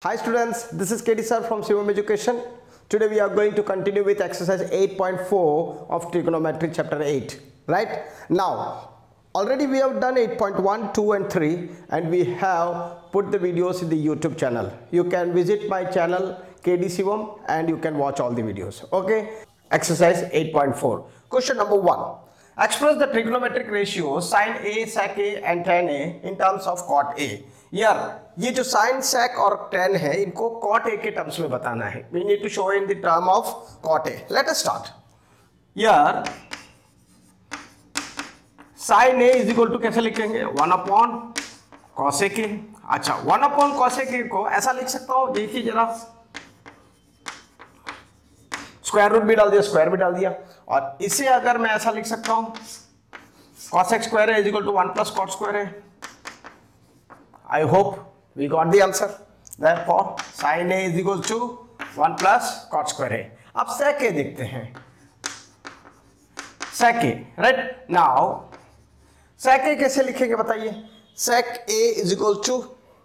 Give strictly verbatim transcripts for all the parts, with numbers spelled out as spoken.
Hi students, this is K D sir from Shivam Education. Today we are going to continue with exercise eight point four of trigonometry chapter eight. Right? Now, already we have done eight point one, two and three and we have put the videos in the YouTube channel. You can visit my channel K D Shivam and you can watch all the videos. Okay? Exercise eight point four. Question number one. Express the trigonometric ratio sin A, sec A and tan A in terms of cot A. यार ये जो sign सेक और ten है इनको cot A के terms में बताना है. We need to show in the term of cot A. Let us start. यार sine A is equal to कैसे लिखेंगे? One upon cosec A. अच्छा, वन अपॉन कॉसेक ए को ऐसा लिख सकता हूं, देखिए जरा, स्क्वायर रूट भी डाल दिया, स्क्वायर भी डाल दिया. और इसे अगर मैं ऐसा लिख सकता हूं, cosec square A is equal to one plus cot square A. I hope we got the answer. Therefore, sin A is equal to one plus cot square A. अब sec A देखते हैं. sec A, right? Now, sec A कैसे लिखेंगे बताइए? sec A is equal to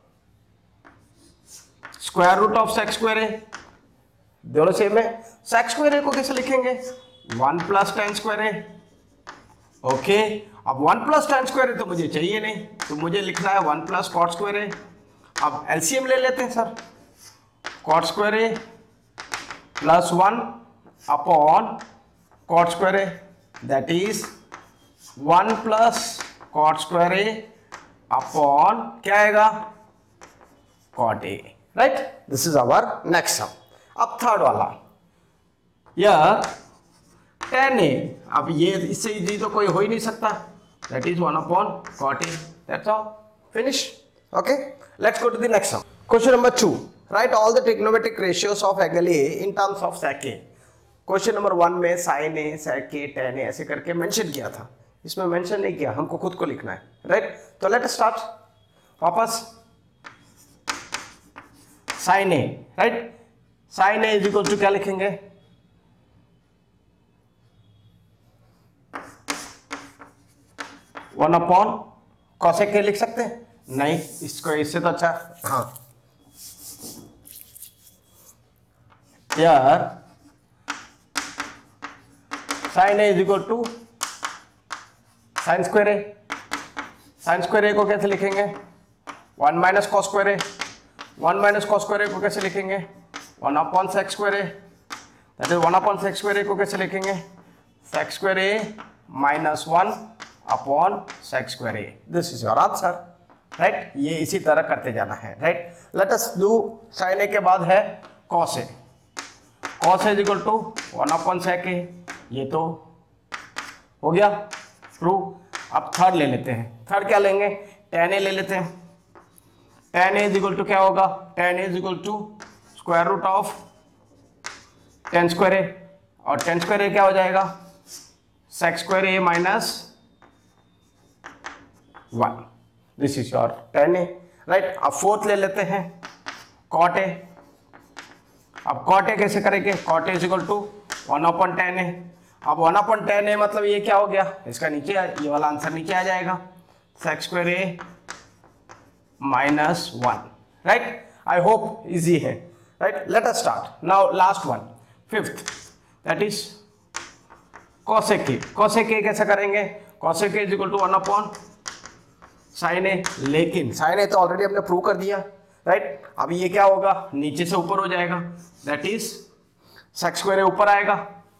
square root of sec square A. दोनों same है. sec square A को कैसे लिखेंगे? one plus tan square A. Okay, अब वन प्लस tan स्क्वायर तो मुझे चाहिए नहीं, तो मुझे लिखना है वन प्लस कॉट स्क्वायर ए. अब एलसीएम ले लेते हैं sir. Cot square A plus one upon cot square A, that is one plus cot square A upon क्या आएगा? Cot A. Right, this is our next sum. अब third वाला, यह tan A. अब ये इससे इजी तो कोई हो ही नहीं सकता. That is one upon cot A. That's all. Finish. Okay, let's go to the next sum. Question number two. Write all the trigonometric ratios of angle A in terms of sec A. Question number one में sin A, sec A, tan A ऐसे करके mention किया था. इसमें mention नहीं किया, हमको खुद को लिखना है. राइट, तो लेट अस स्टार्ट. वापस sin A. Right, sin A is equal to क्या लिखेंगे? वन अपॉन कॉसेक ए लिख सकते हैं? नहीं, इसको इससे तो अच्छा. हाँ यार, sine A is equal to sine square A. Sine square ए को कैसे लिखेंगे? One minus cos square A. One minus cos square ए को कैसे लिखेंगे? One upon sec square A. That is one upon sec square ए को कैसे लिखेंगे? Sec square A minus one upon sec square A. This is your answer. Right, ये इसी तरह करते जाना है. Right, let us do sign A के बाद है cos A. Cos A is equal to one upon sec A. ये तो हो गया ट्रू. अब थर्ड ले लेते हैं. थर्ड क्या लेंगे? tan ए ले लेते हैं. tan A is equal to क्या होगा? tan A is equal to square root of tan square ए. और tan स्क्वायर ए क्या हो जाएगा? Sec square A minus one. This is your tan A. Right, अब फोर्थ ले लेते हैं cot A. अब cot A कैसे करेंगे? cot A is equal to one upon tan A. अब वन अपॉन tan A मतलब ये क्या हो गया? इसका नीचे, ये वाला आंसर नीचे आ जाएगा. Sec square A minus one. Right, I hope easy है. Right, let us start now. Last one, fifth, that is cosec A. cosec A कैसे करेंगे? cosec A is equal to one upon sine A. लेकिन sine A तो already हमने prove कर दिया. Right, अब ये क्या होगा? नीचे से ऊपर हो जाएगा. That is sec square A ऊपर आएगा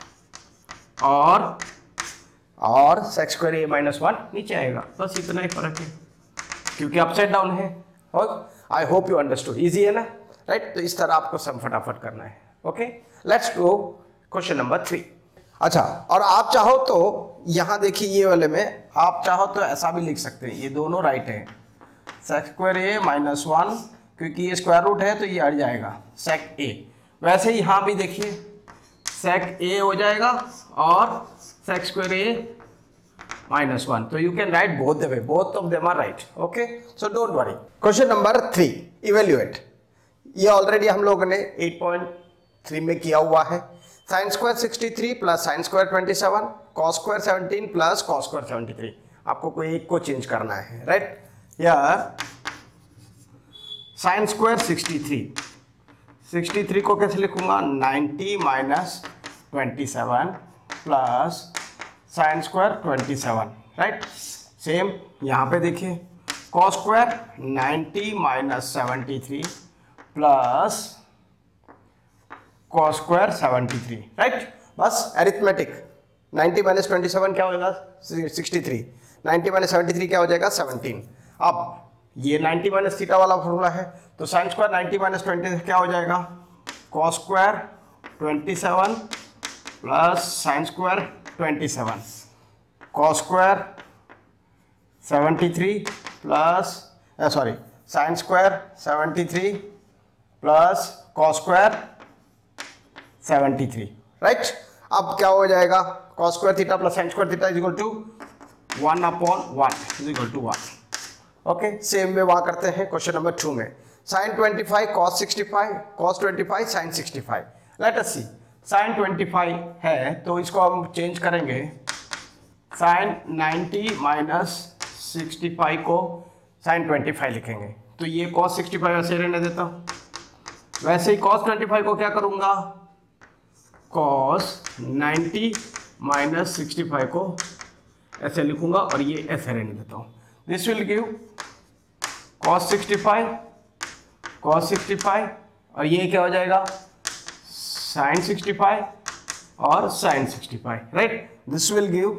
और और sec square A minus one नीचे आएगा. बस इतना ही फर्क है, क्योंकि अपसाइड डाउन है. I hope you understood. Easy है ना? राइट, तो इस तरह आपको सम फटाफट करना है. Okay, let's go question number three. अच्छा, और आप चाहो तो यहां देखिए, ये वाले में आप चाहो तो ऐसा भी लिख सकते हैं. ये दोनों राइट हैं. Sec square A minus one, क्योंकि ये स्क्वायर रूट है तो ये हट जाएगा. सेक ए. वैसे ही यहां भी देखिए, सेक ए हो जाएगा और sec square A minus one. तो you can write both the way. Both of them are right. Okay, so don't worry. Question number three, evaluate. ये ऑलरेडी हम लोगों ने एट पॉइंट थ्री में किया हुआ है. Sine square sixty three plus sine square twenty seven, cos square seventeen plus cos square seventy three. आपको कोई एक को चेंज करना है. राइट, यार sine square sixty three sixty three को कैसे लिखूंगा, ninety minus twenty seven plus sine square twenty seven, right. Same यहाँ पे देखिए, cos square ninety minus seventy three plus cos square seventy three, right. बस arithmetic, ninety minus twenty seven क्या हो जाएगा, sixty three, ninety minus seventy three क्या हो जाएगा, सेवनटीन। अब ये नाइन्टी माइनस थीटा वाला फॉर्मूला है, तो sine square ninety minus twenty क्या हो जाएगा, cos square twenty seven plus sine square twenty seven, cos square seventy three plus sorry sine square seventy three plus cos square seventy three, right. अब क्या हो जाएगा, cos square theta plus sine square theta is equal to one upon one is equal to one. Okay, same में वहां करते हैं question number two में, sine twenty five cos sixty five cos twenty five sine sixty five. Let us see, sine twenty five है तो इसको हम change करेंगे, sine ninety minus sixty five को साइन ट्वेंटी फाइव लिखेंगे, तो ये कॉस सिक्सटी फाइव ऐसे रहने देता हूँ। वैसे ही कॉस ट्वेंटी फाइव को क्या करूँगा, cos ninety minus sixty five को ऐसे लिखूंगा और ये ऐसे रहने देता हूँ। This will give cos sixty five cos sixty five और ये क्या हो जाएगा, साइन सिक्सटी फाइव और sine sixty five, right. This will give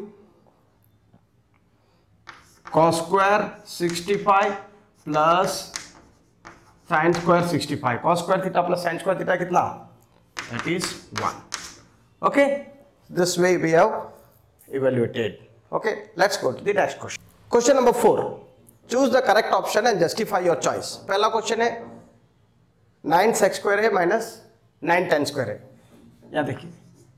cos square sixty five plus sine square sixty five, cos square theta plus sine square theta कितना, that is one. Okay, this way we have evaluated. Okay, let's go to the next question. Question number four. Choose the correct option and justify your choice. पहला question है nine sec square है minus nine tan square है। यहाँ देखिए,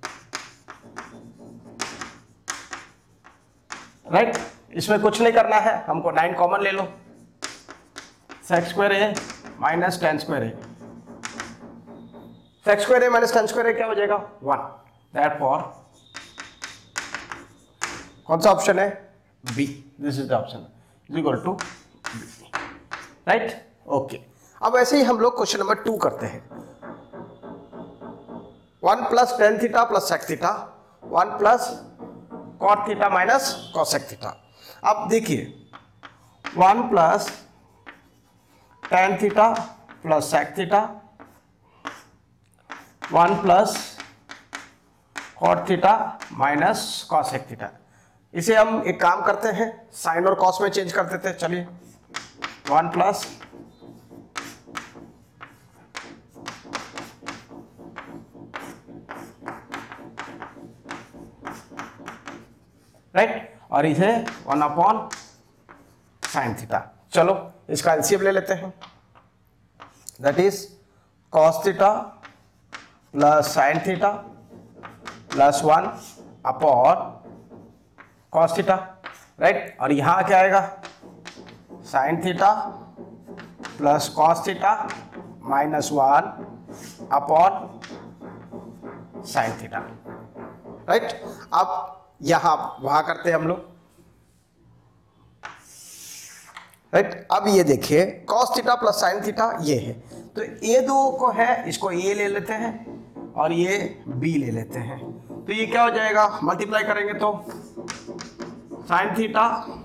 right right? इसमें कुछ नहीं करना है, हमको नाइन कॉमन ले लो, सेक्स स्क्वायर है माइनस टेन स्क्वायर है, सेक्स स्क्वायर है माइनस टेन स्क्वायर है क्या हो जाएगा, वन। Therefore, कौन सा ऑप्शन है, B, this is the option, is equal to B, right. Okay, अब ऐसे ही हम लोग क्वेश्चन नंबर टू करते हैं, one plus tan theta plus sec theta, one plus cot theta minus cosec theta. अब देखिए, one plus tan theta plus sec theta, one plus cot theta minus cosec theta. इसे हम एक काम करते हैं, साइन और कॉस में चेंज कर देते हैं। चलिए, वन प्लस राइट और इसे वन अपॉन साइन थीटा। चलो इसका एलसीएम ले लेते हैं, that is cos theta plus sine theta plus one upon cos theta, right. और यहां क्या आएगा, sine theta plus cos theta minus one upon sine theta, right. अब यहां वहां करते हैं हम लोग, राइट। अब ये देखिए, cos theta plus sine theta ये है, तो ये दो को है, इसको ए ले लेते हैं और ये बी ले लेते हैं, तो ये क्या हो जाएगा, मल्टीप्लाई करेंगे तो sine theta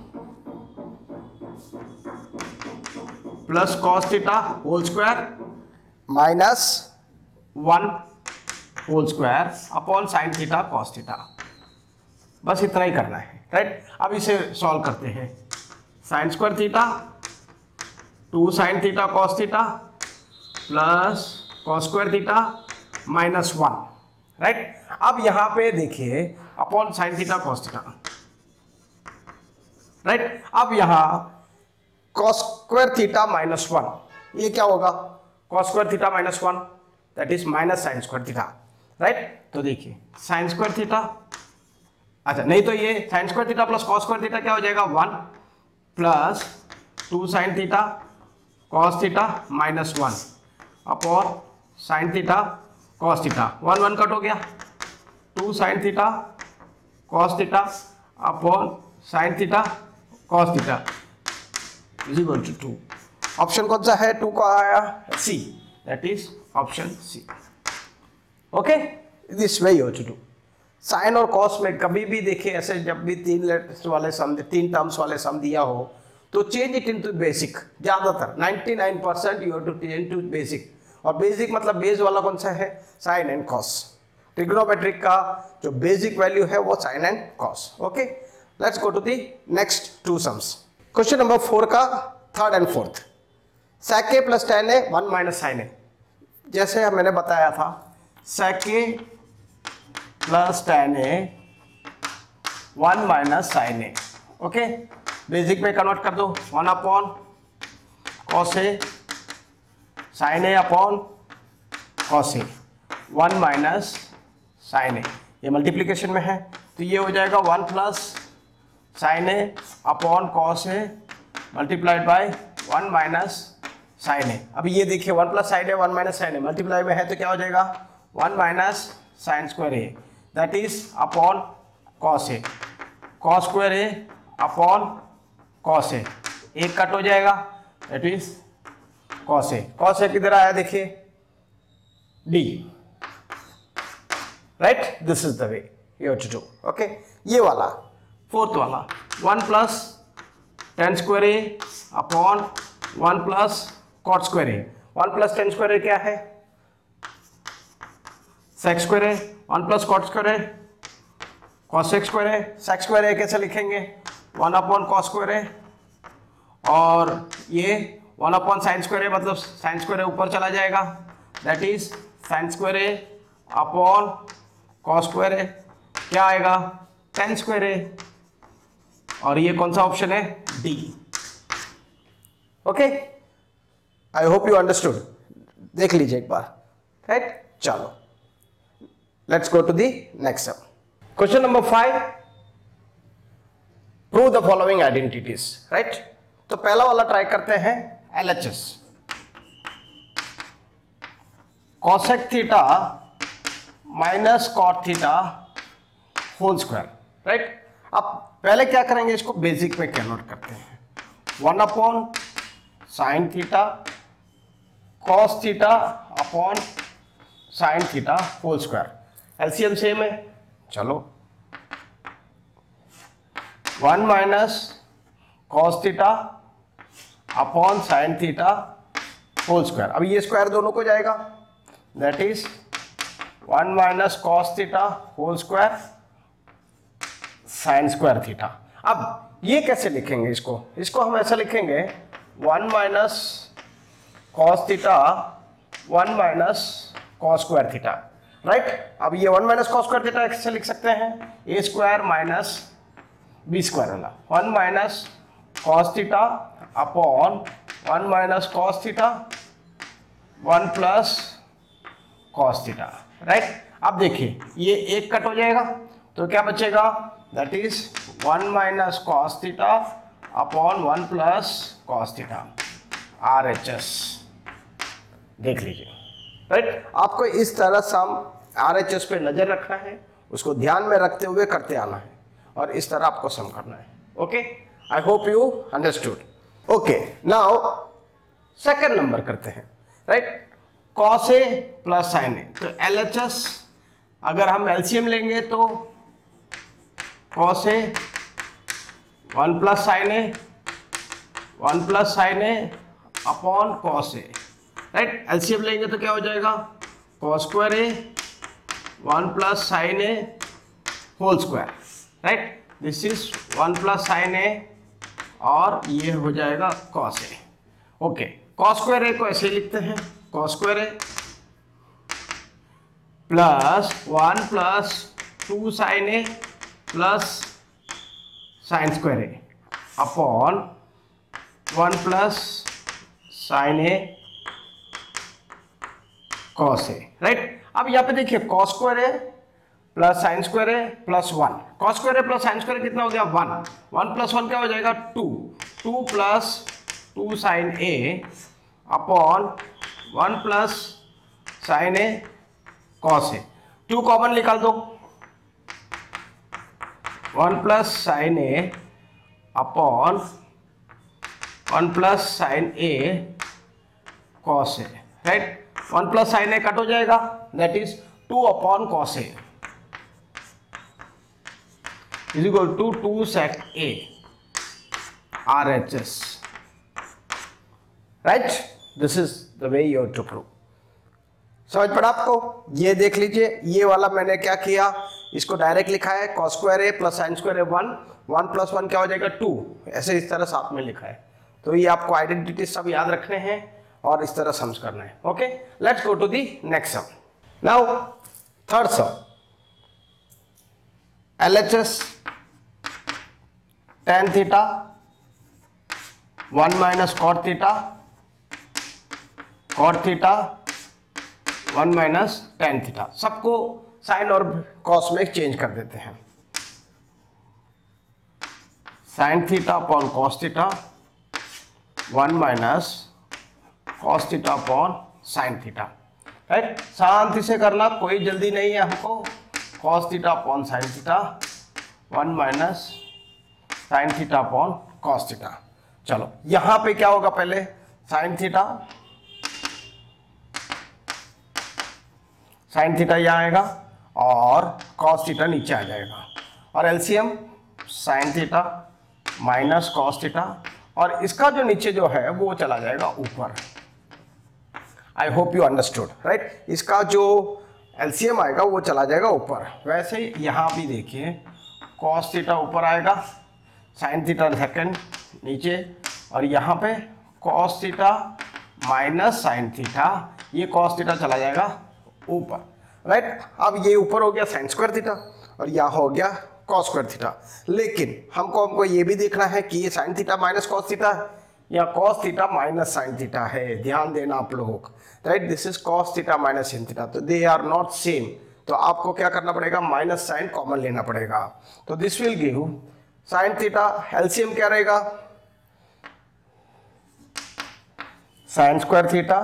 plus cos theta whole square minus one whole square upon sine theta cos theta, बस इतना ही करना है, राइट। अब इसे सॉल्व करते हैं, sine square theta two sine theta cos theta plus cos square theta minus one, right. अब यहां पे देखिए upon sine theta cos theta, right. अब यहां cos square theta minus one, ये क्या होगा, cos square theta minus one that is minus sine square theta, right. तो देखिए साइन स्क्वायर थीटा, अच्छा नहीं तो ये sine square theta plus cos square theta क्या हो जाएगा, one plus two sine theta cos theta minus one upon sine theta cos theta, one one cut हो गया, two sine theta cos theta upon sine theta cos theta is equal to two. Option कौन सा है, two का आया, C, that is option C. Okay, this way you to do. Sine और cos में कभी भी देखिए ऐसे, जब भी तीन लेटर्स वाले सम, तीन टर्म्स वाले सम दिया हो तो चेंज इट इनटू बेसिक। ज्यादातर निन्यानवे percent you have to change to basic. और बेसिक मतलब बेस वाला कौन सा है? Sign and cos. ट्रिग्नोमेट्रिक का जो बेसिक वैल्यू है वो sine and cos. Okay, let's go to the next two sums. Question number four का third and fourth. sec a plus tan A one minus sine A. जैसे मैंने बताया था sec a plus tan A one minus sine A. Okay, basic में convert कर दो, one upon cos A sine A upon cos A, one minus sine A. ये multiplication में है तो ये हो जाएगा one plus sine A upon cos A multiplied by one minus sine A. अभी ये देखिए one plus sine A one minus sine A multiply में है तो क्या हो जाएगा? One minus sine square A that is upon cos A, cos square A upon cos A, एक कट हो जाएगा that is cos A. Cos A किधर आया देखिए? D, right? This is the way you have to do. Okay, ये वाला fourth वाला one plus tan square A upon one plus cot square A. One plus tan square ए क्या है? Sec square A. One plus cot square A cosec square A. Sec square A कैसे लिखेंगे? One upon cos square ए, और ये one upon sine square A, मतलब sine square A ऊपर चला जाएगा that is sine square A upon cos square ए। क्या आएगा? टेन स्क्वायर ए। और ये कौन सा ऑप्शन है? D. Okay, I hope you understood. देख लीजिए एक बार, राइट? चलो let's go to the next sum. Question number five, prove the following identities, right? तो पहला वाला ट्राई करते हैं, L H S cosec theta minus cot theta whole square, right? अब पहले क्या करेंगे, इसको बेसिक में कन्वर्ट करते हैं। One upon sine theta cos theta upon sine theta whole square. LCM same है, चलो one minus cos theta upon sine theta whole square. अब ये स्क्वायर दोनों को जाएगा that is one minus cos theta whole square sine square theta. अब ये कैसे लिखेंगे इसको? इसको हम ऐसा लिखेंगे one minus cos theta one minus cos square theta, right? अब ये one minus cos square theta कैसे लिख सकते हैं? A square minus B square वाला, one minus cos theta upon one minus cos theta one plus cos theta, right? अब देखिए ये एक कट हो जाएगा तो क्या बचेगा? That is one minus cos theta upon one plus cos theta, R H S. देख लीजिए, राइट? आपको इस तरह सम आर एच एस पे नजर रखना है, उसको ध्यान में रखते हुए करते आना है और इस तरह आपको सम करना है। Okay, I hope you understood. Okay, now second number करते हैं, right? Cos A plus sine A, तो एल एच एस अगर हम एलसीएम लेंगे तो cos A one plus sine A one plus sine A upon cos A, right? LCM लेंगे तो क्या हो जाएगा? Cos square A one plus sine A whole square, right? This is one plus sine A और ये हो जाएगा cos A. Okay, cos square ए को ऐसे लिखते हैं, cos square A plus one plus two sine A plus sine square A upon one plus sine A cos A, right? अब यहाँ पे देखिए कॉस स्क्वायर ए प्लस साइन स्क्वायर ए plus one, cos square ए plus sine square कितना हो गया? One, one plus one क्या हो जाएगा? Two, two plus two sine A upon one plus sine A cos A. Two common निकाल दो, one plus sine A upon one plus sine A cos A, right? One plus sine A cut हो जाएगा, that is two upon cos A is equal to two sec A R H S, right. This is the way you have to prove. समझ पड़ा आपको? ये देख लीजिए, ये वाला मैंने क्या किया, इसको डायरेक्ट लिखा है cos square A plus sine square A one, one plus one क्या हो जाएगा टू, ऐसे इस तरह साथ में लिखा है। तो ये आपको आइडेंटिटी सब याद रखने हैं और इस तरह सम्स करना है। Okay, let's go to the next sum. Now third sum, L H S tan theta one minus cot theta cot theta one minus tan theta, सबको साइन और कॉस में चेंज कर देते हैं। Sine theta upon cos theta one minus cos theta upon sine theta, right. शांति से करना, कोई जल्दी नहीं है हमको। Cos theta upon sine theta one minus sine theta upon cos theta. चलो यहां पे क्या होगा, पहले साइन थीटा साइन थीटा यहाँ आएगा और कॉस थीटा नीचे आ जाएगा, और LCM sine theta minus cos theta, और इसका जो नीचे जो है वो चला जाएगा ऊपर। I hope you understood, right. इसका जो एलसीएम आएगा वो चला जाएगा ऊपर। वैसे यहाँ भी देखिए, कॉस थीटा ऊपर आएगा, साइन थीटा सेकंड नीचे, और यहाँ पे cos theta minus sine theta, ये कॉस थीटा चला जाएगा ऊपर, राइट। अब ये ऊपर हो गया साइन स्क्वायर थीटा और यहाँ हो गया कॉस स्क्वायर थीटा। लेकिन हमको हमको ये भी देखना है कि ये sine theta minus cos theta है या cos theta minus sine theta है। ध्यान देना आप लोग, right. This is cos theta minus sine theta, तो दे आर नॉट सेम। तो आपको क्या करना पड़ेगा, माइनस साइन कॉमन लेना पड़ेगा। तो this will give sine theta, LCM क्या रहेगा, sine square theta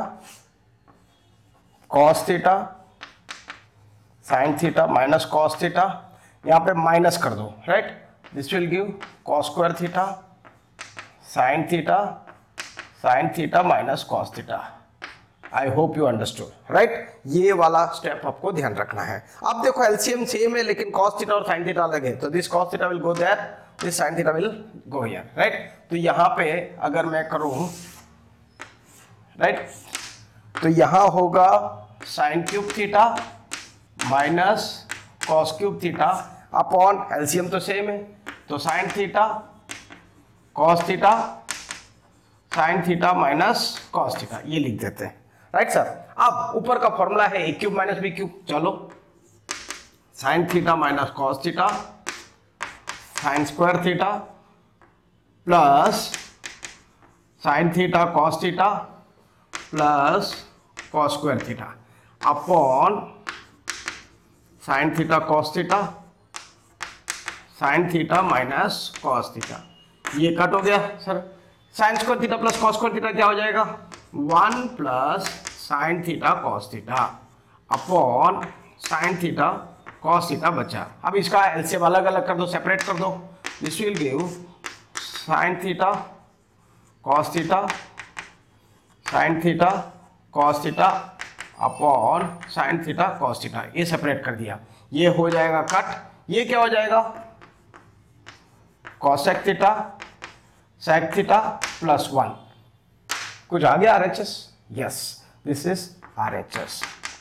cos theta sine theta minus cos theta, यहाँ पे माइनस कर दो, right. This will give cos square theta sine theta sine theta minus cos theta. I hope you understood, right. ये वाला step आपको ध्यान रखना है। अब देखो एलसीएम सेम है लेकिन कॉस थीटा और साइन थीटा अलग है, तो this cos theta will go there, this sine theta will go here, right. तो यहाँ पे अगर मैं करूँ, राइट, तो यहाँ होगा sine cube theta minus cos cube theta upon LCM तो सेम है, तो sine theta cos theta sine theta minus cos theta, ये लिख देते हैं, राइट सर। अब ऊपर का फॉर्मूला है A cube minus B cube. चलो sine theta minus cos theta sine square theta plus sine theta cos theta plus cos square theta upon sine theta cos theta sine theta minus cos theta. ये cut हो गया sir. Sine square theta plus cos square theta क्या हो जाएगा, one plus sine theta cos theta upon sine theta cos theta बचा। अब इसका LCM अलग अलग कर दो, सेपरेट कर दो। This will give sine theta cos theta sine theta cos theta upon sine theta cos theta, ये सेपरेट कर दिया। ये हो जाएगा कट, ये क्या हो जाएगा, cosec theta sec theta plus one. कुछ आ गया RHS? Yes, this is RHS.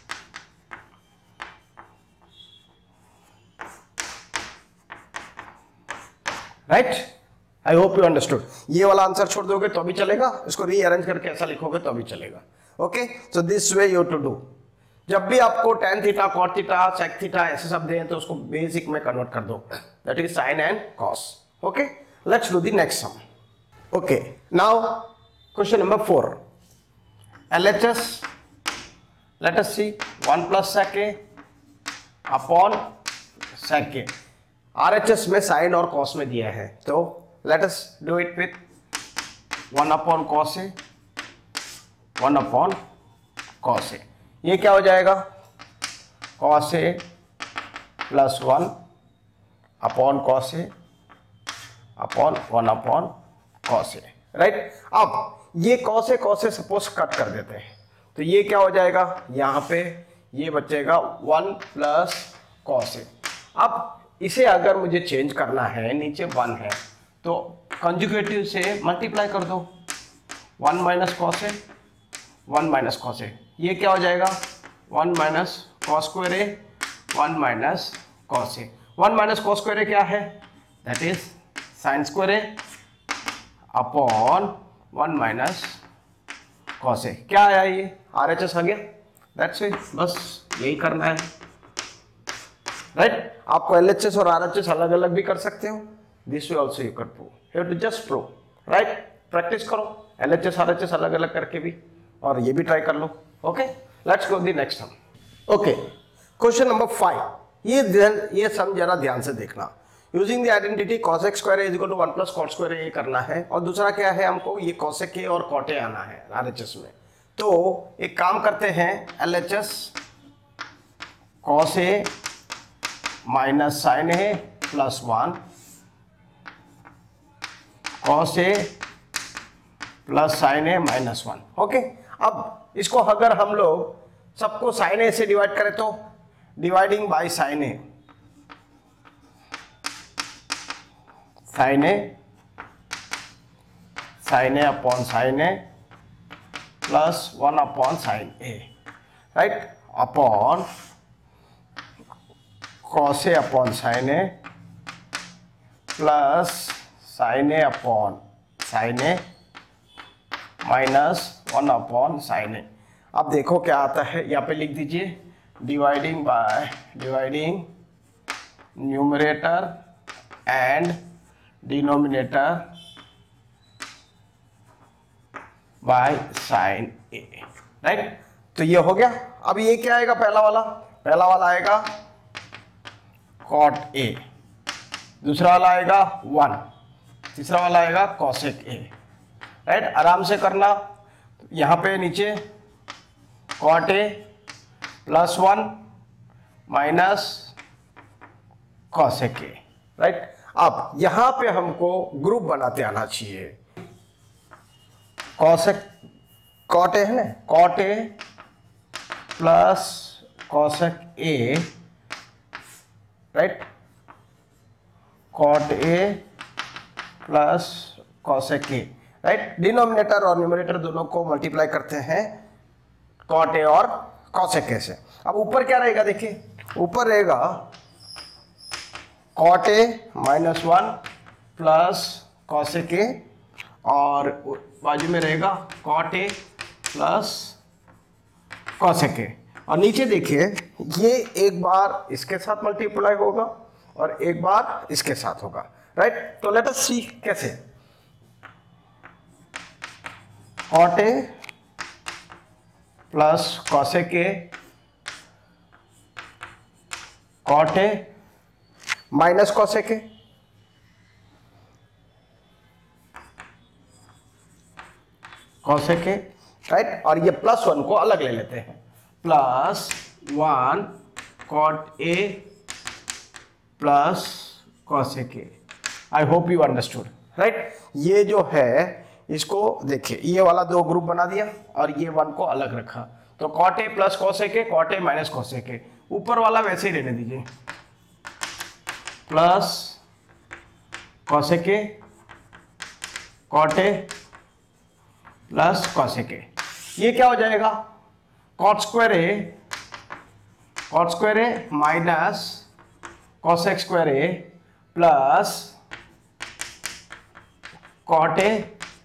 Right, I hope you understood. ये वाला आंसर छोड़ दोगे तो भी चलेगा, इसको रीअरेंज करके ऐसा लिखोगे तो भी चलेगा। Okay, so this way you to do. जब भी आपको tan theta cot theta sec theta ऐसे सब दें तो उसको बेसिक में कन्वर्ट कर दो, that is sine and cos. Okay, let's do the next sum. Okay, now question number four, LHS, let us see one plus sec A upon sec A. RHS में sine और cos में दिया है, तो let us do it with one upon cos A one upon cos A. ये क्या हो जाएगा, cos A plus one upon cos A upon one upon cos A, right. अब ये cos A cos A suppose cut कर देते हैं, तो ये क्या हो जाएगा, यहाँ पे ये बचेगा वन प्लस कॉस ए। अब इसे अगर मुझे चेंज करना है, नीचे वन है तो कंजुगेटिव से मल्टीप्लाई कर दो, one minus cos A, one minus cos A, ये क्या हो जाएगा one minus cos square A, one minus cos A. One minus cos square ए क्या है, that is sine square A upon one minus cos ए। क्या आया ये, आर एच एस आ गया, दैट्स इट, बस यही करना है, राइट right? आपको एल एच एस और आर एच एस अलग अलग भी कर सकते हो, this way also you can prove, you have to just prove, right. Practice करो L H S R H S अलग अलग करके भी, और ये भी ट्राई कर लो। Okay, let's go the next sum. Okay, question number five, ये ये सम जरा ध्यान से देखना। Using the identity cos x square is equal to one plus cot square a करना है, और दूसरा क्या है, हमको ये cosec a और cot a आना है आर एच एस में। तो एक काम करते हैं, L H S cos a minus sine A plus one, cos a plus sine A minus one. Okay, अब इसको अगर हम लोग सबको साइन ए से डिवाइड करें तो dividing by sine a, sine a sine A upon sine A plus one upon sine A, right, upon cos A upon sine A plus sine A upon sine A minus one upon sine a. अब देखो क्या आता है, यहाँ पे लिख दीजिए dividing by dividing numerator and denominator by sine A, right. तो ये हो गया। अब ये क्या आएगा, पहला वाला पहला वाला आएगा cot a, दूसरा वाला आएगा वन, तीसरा वाला आएगा cosec a, राइट। आराम से करना, यहाँ पे नीचे cot a plus one minus cosec a, right. अब यहाँ पे हमको ग्रुप बनाते आना चाहिए, cosec cot a है ना, cot a plus cosec a, right, cot a plus cosec a, right. Denominator और न्यूमरेटर दोनों को मल्टीप्लाई करते हैं cot a और cosec a से। अब ऊपर क्या रहेगा, देखिए ऊपर रहेगा cot a minus one plus cosec a, और बाजू में रहेगा cot a plus cosec a, और नीचे देखिए ये एक बार इसके साथ मल्टीप्लाई होगा और एक बार इसके साथ होगा, राइट। तो लेट अस सी कैसे, cot a plus cosec a, cot a minus cosec a, cosec a, right. और ये प्लस वन को अलग ले लेते हैं, plus one cot a plus cosec a। I hope you understood, right. ये जो है इसको देखिए, ये वाला दो ग्रुप बना दिया और ये वन को अलग रखा, तो cot a plus cosec a, cot a minus cosec a। ऊपर वाला वैसे ही रहने दीजिए, plus cosec a, cot a plus cosec a। ये क्या हो जाएगा, cot square a cot square a minus cosec square a plus cot a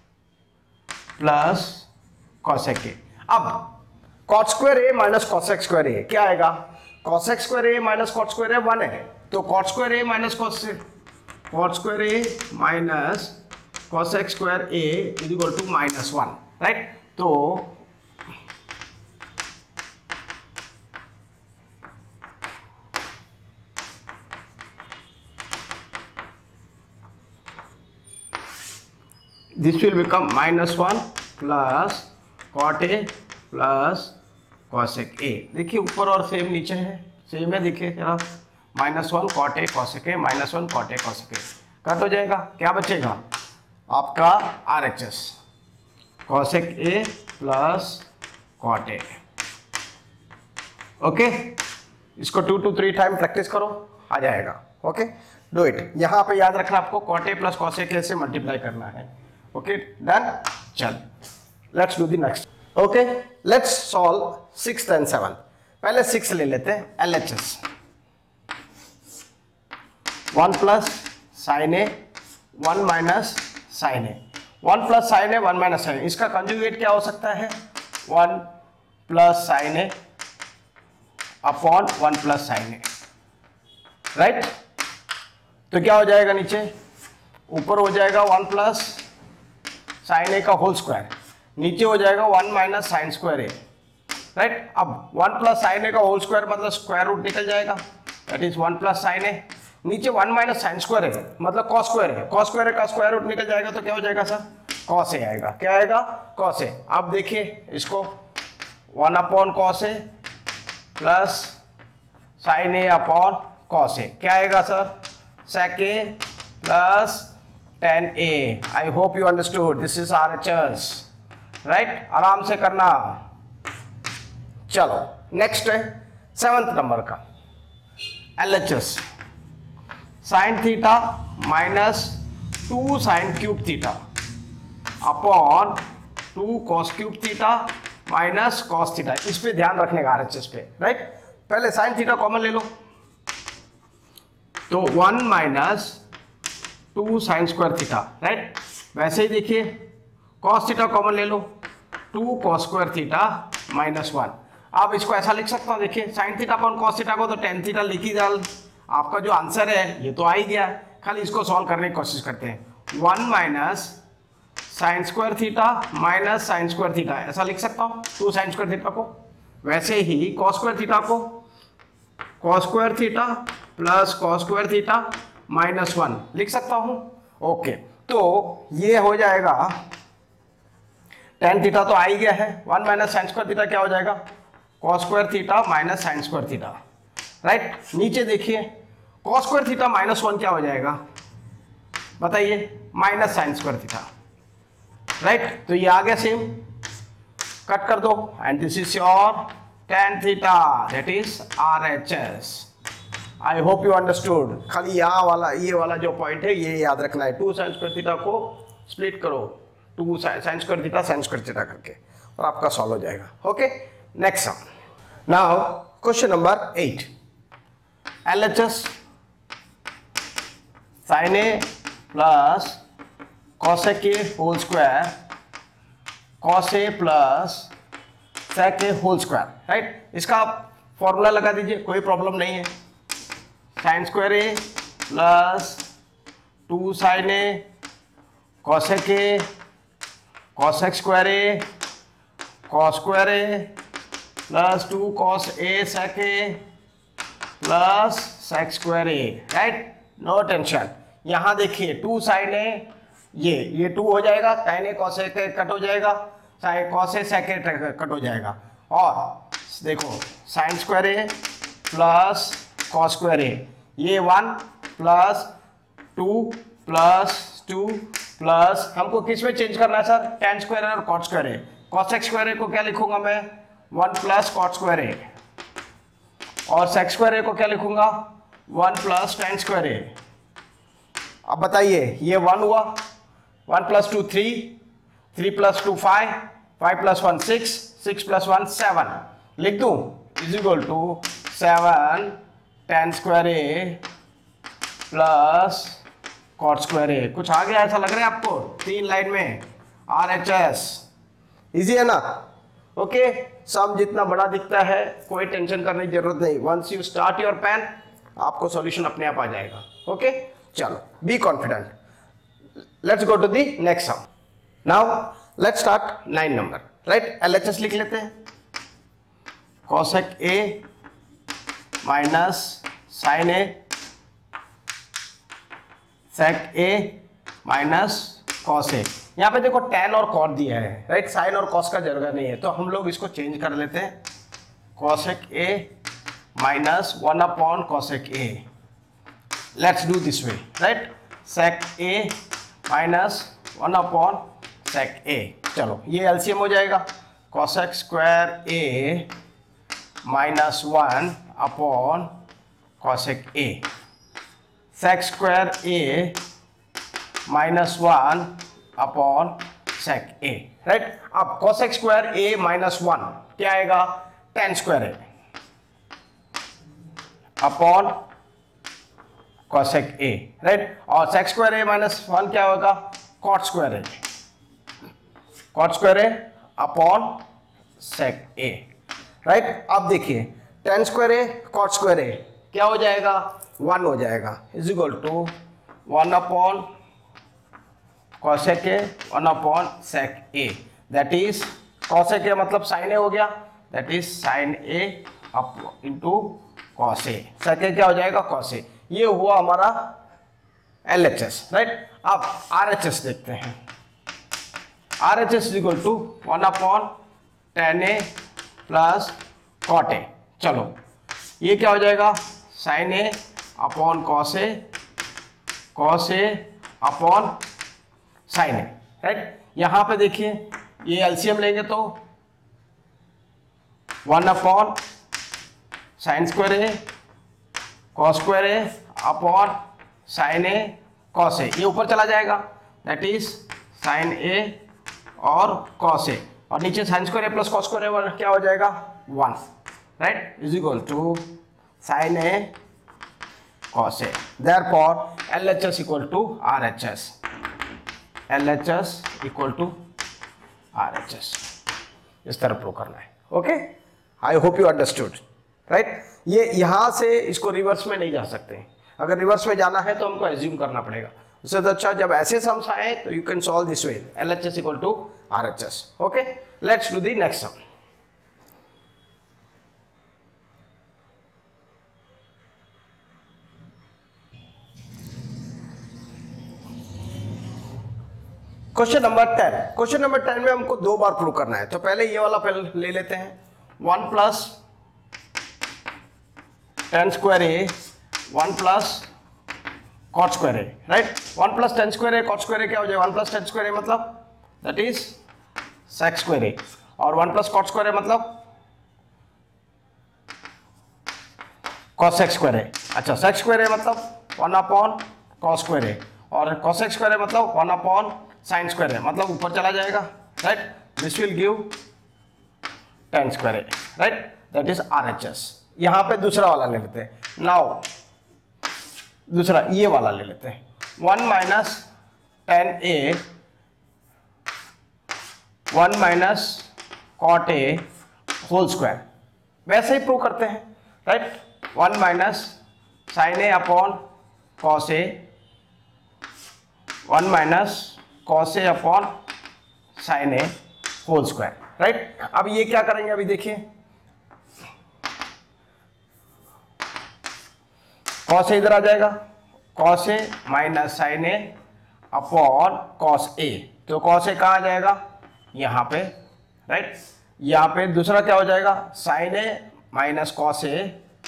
plus cosec a। अब cot square a minus cosec square a क्या आएगा, cosec square a minus cot square a one है, तो cot square a minus cosec cot square a minus cosec square a is equal to minus one, right. तो this will become minus one plus cot a plus cosec a। देखिए ऊपर और same नीचे है, same है, देखिए क्या, minus one cot a cosec a minus one cot a cosec a cut हो जाएगा, क्या बचेगा आपका R H S cosec a plus cot a. Okay, इसको two two three time practice करो, आ जाएगा। Okay, do it. यहां पे याद रखना आपको cot a plus cos a कैसे मल्टीप्लाई करना है। Okay, done. चल, let's do the next. Okay, let's solve six and seven. पहले सिक्स ले लेते हैं, L H S. One plus sine A, one minus sine A, one plus sine A, one minus sine a. इसका conjugate क्या हो सकता है? One plus sine ए upon one plus sine ए, right. तो क्या हो जाएगा नीचे? ऊपर हो जाएगा वन प्लस साइन ए का होल स्क्वायर, नीचे हो जाएगा वन माइनस साइन स्क्वायर ए, राइट। अब वन प्लस साइन ए का होल स्क्वायर मतलब स्क्वायर रूट निकल जाएगा, that is one plus sine a. नीचे वन माइनस साइन स्क्वायर है मतलब कॉस स्क्वायर है, कॉस स्क्वायर का स्क्वायर रूट निकल जाएगा तो क्या हो जाएगा सर? कॉस ए आएगा। क्या आएगा? Cos a. अब देखिए इसको, वन अपॉन कॉस ए प्लस साइन ए अपॉन कॉस ए, क्या आएगा sir? Sec a plus tan a. I hope you understood, this is R H S, right. आराम से करना। चलो नेक्स्ट है सेवंथ नंबर का L H S. Sine theta minus two sine cube theta upon two cos cube theta minus cos theta. इस पे ध्यान रखने का, आर एच एस पे, राइट। पहले साइन थीटा कॉमन ले लो, तो one minus two sine square theta, right. वैसे ही देखिए कॉस थीटा कॉमन ले लो, two cos square theta minus one. आप इसको ऐसा लिख सकता हूं, देखिए sine theta upon cos theta को तो टेन थीटा लिख ही डाल, आपका जो आंसर है ये तो आ ही गया। खाली इसको सॉल्व करने की कोशिश करते हैं। One minus sine square theta minus sine square theta, ऐसा लिख सकता हूँ टू साइन स्क्वायर थीटा को। वैसे ही कॉस स्क्वायर थीटा को cos square theta plus cos square theta minus one लिख सकता हूँ। ओके, तो ये हो जाएगा टेन थीटा तो आ ही गया है, one minus sine square theta क्या हो जाएगा? Cos square theta minus sine square theta, right. नीचे देखिए cos square theta minus one क्या हो जाएगा बताइए? Minus sine square theta, right. तो ये आ गया सेम, कट कर दो and this is your tan theta, that is R H S. I hope you understood. खाली यहाँ वाला ये वाला जो पॉइंट है ये याद रखना है, टू साइन स्क्वायर थीटा को स्प्लिट करो, two sine square theta sine square theta करके, और आपका सॉल्व हो जाएगा। Okay, next sum. Now question number eight, L H S sine A plus cosec a whole square cos A plus sec a whole square, right. इसका आप formula लगा दीजिए, कोई प्रॉब्लम नहीं है। Sine square A plus two sine a cosec a cosec square A cos square A plus two cos a sec a plus sec square A, right. No tension. यहाँ देखिए to sine A, ये ये two हो जाएगा, sine A cos a cut हो जाएगा, sine cos a sec a cut हो जाएगा, और देखो sine square A plus cos square a, ये one plus two plus two plus, हमको किस में चेंज करना है सर? टेन स्क्वायर और cot square a. Cosec square ए को क्या लिखूंगा मैं? वन प्लस कॉट स्क्वायर ए, और सेक स्क्वायर ए को क्या लिखूंगा? वन प्लस टेन स्क्वायर ए। अब बताइए ये वन हुआ, one plus two three, three plus two five, five plus one six, six plus one seven, लिख दूं is equal to seven tan square A plus cot square a. कुछ आ गया ऐसा लग रहा है आपको? तीन लाइन में आर एच एस, इजी है ना? ओके, सम जितना बड़ा दिखता है कोई टेंशन करने की जरूरत नहीं, once you start your pen आपको सॉल्यूशन अपने आप आ जाएगा। ओके, चलो be confident. Let's go to the next sum. Now let's start nine number, right. L H S लिख लेते हैं, cosec a minus sine a sec a minus cos a. यहाँ पे देखो tan और cot दिया है, राइट। साइन और cos का जरूरत नहीं है, तो हम लोग इसको चेंज कर लेते हैं, cosec a minus one upon cosec a. Let's do this way, right. Sec a minus one upon sec a. चलो ये एलसीएम हो जाएगा, cosec square a minus one upon cosec a, sec square a minus one upon sec a, right. अब cosec square a minus one क्या आएगा, tan square a upon cosec a, right. और sec square a minus one क्या होगा, cot square a, cot square a upon sec a, right. अब देखिए tan square a cot square a क्या हो जाएगा, वन हो जाएगा, is equal to one upon cosec a, one upon sec a, that is cosec a मतलब sin a हो गया, that is sin a up into cos a, sec a क्या हो जाएगा, cos a। ये हुआ हमारा L H S, राइट। अब R H S देखते हैं, R H S is equal to one upon tan a plus cot a। चलो ये क्या हो जाएगा, sin a upon cos a, cos a upon sin a, right. यहां पे देखिए ये एलसीएम लेंगे तो one upon sine square a cos square A upon sin a cos a, ये ऊपर चला जाएगा, दैट इज sin a और cos a, और नीचे साइन स्क्वायर ए प्लस cos स्क्वायर ए क्या हो जाएगा, one, right, is equal to sin a cos a। Therefore L H S equal to R H S, L H S equal to R H S, इस तरह prove करना है। Okay, I hope you understood, right. ये यहां से इसको reverse में नहीं जा सकते, अगर रिवर्स में जाना है तो हमको एज्यूम करना पड़ेगा। उससे तो अच्छा जब ऐसे सम्स आए तो you can solve this way, L H S equal to R H S। Okay, let's do the next sum. Question number ten, question number ten में हमको दो बार प्रूव करना है, तो पहले ये वाला पहले ले लेते हैं, one plus tan square A one plus cot square A, right. One plus tan square A cot square ए क्या हो जाएगा, one plus tan square A मतलब दैट इज सेक स्क्वायर ए, और one plus cot square A मतलब cosec square A. अच्छा, sec square A मतलब one upon cos square ए, और cosec square A मतलब one upon sine square A, मतलब ऊपर चला जाएगा, right. This will give tan square A, right, that is R H S. यहां पे दूसरा वाला ले लेते हैं, नाउ दूसरा ये वाला ले लेते हैं, one minus tan A one minus cot A whole square, वैसे ही प्रूव करते हैं, right. One minus sine A upon cos A, one minus cos A upon sine A whole square, right. अब ये क्या करेंगे, अभी देखिए, कॉस ए इधर आ जाएगा, cos A minus sine A upon cos A, तो कॉस ए कहाँ आ जाएगा, यहाँ पे, राइट। यहाँ पे दूसरा क्या हो जाएगा, साइन ए माइनस कॉस ए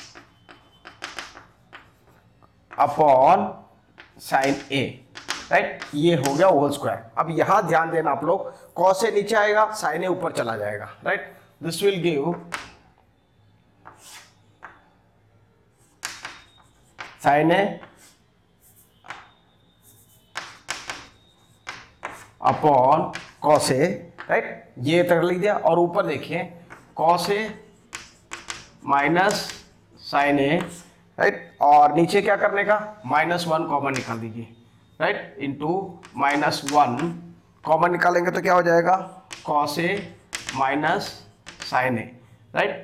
अपॉन साइन ए, राइट, ये हो गया होल स्क्वायर। अब यहां ध्यान देना आप लोग, कॉस ए नीचे आएगा, साइन ए ऊपर चला जाएगा, right. This will give sine A upon cos A, right, ये तक लिख दिया, और ऊपर देखिए cos A minus sine A, right, और नीचे क्या करने का, माइनस वन कॉमन निकाल दीजिए, right, into minus one common निकालेंगे तो क्या हो जाएगा, cos A minus sine A, right,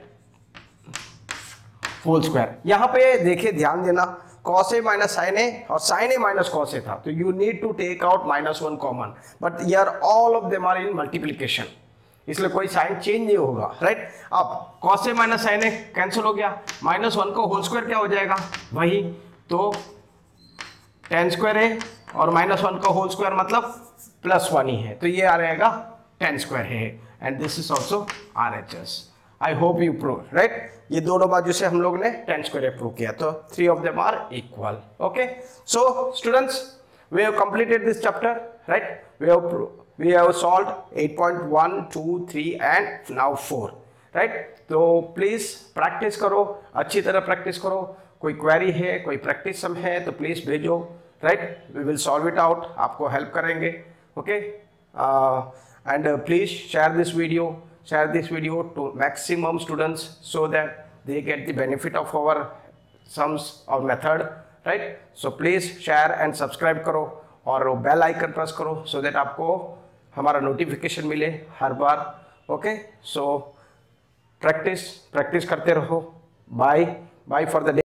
whole square. यहां पे देखिए ध्यान देना, cos A minus sine A और sine A minus cos A था, तो you need to take out minus one common, but यार all of them are in multiplication, इसलिए कोई साइन चेंज नहीं होगा, राइट। अब cos A minus sine A cancel हो गया, माइनस वन का होल स्क्वायर क्या हो जाएगा, वही, तो टेन स्क्वायर है और माइनस वन का होल स्क्वायर मतलब प्लस वन ही है, तो ये आ रहेगा टेन स्क्वायर है, and this is also R H S. I hope you prove, right. ये दोनों बाजू से हम लोग ने टेन स्क्वायर प्रूव किया, तो three of them are equal. Okay, so students, we have completed this chapter, right, we have we have solved eight point one, two, three and now four, right? तो please practice करो, अच्छी तरह practice करो. कोई query है, कोई practice सम है तो प्लीज भेजो, right? We will solve it out, आपको हेल्प करेंगे. Okay, and please share this video, share this video to maximum students so that they get the benefit of our sums or method, right? So please share and subscribe करो और bell icon press करो so that आपको हमारा notification मिले हर बार. Okay, so practice practice करते रहो. Bye bye for the day.